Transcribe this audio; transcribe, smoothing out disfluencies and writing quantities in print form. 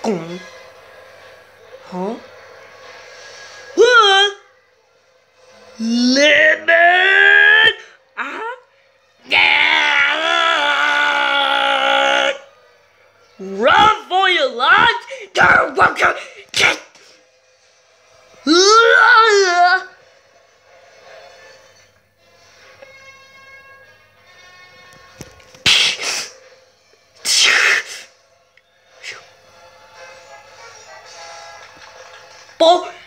Huh? Huh? Lemon! Yeah! Run for your lives! Go, go, go! Get! Ball!